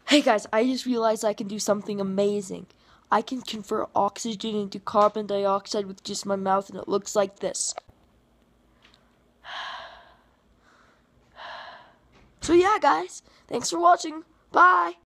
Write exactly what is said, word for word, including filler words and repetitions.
Hey guys, I just realized I can do something amazing. I can convert oxygen into carbon dioxide with just my mouth, and it looks like this. So yeah guys, thanks for watching. Bye!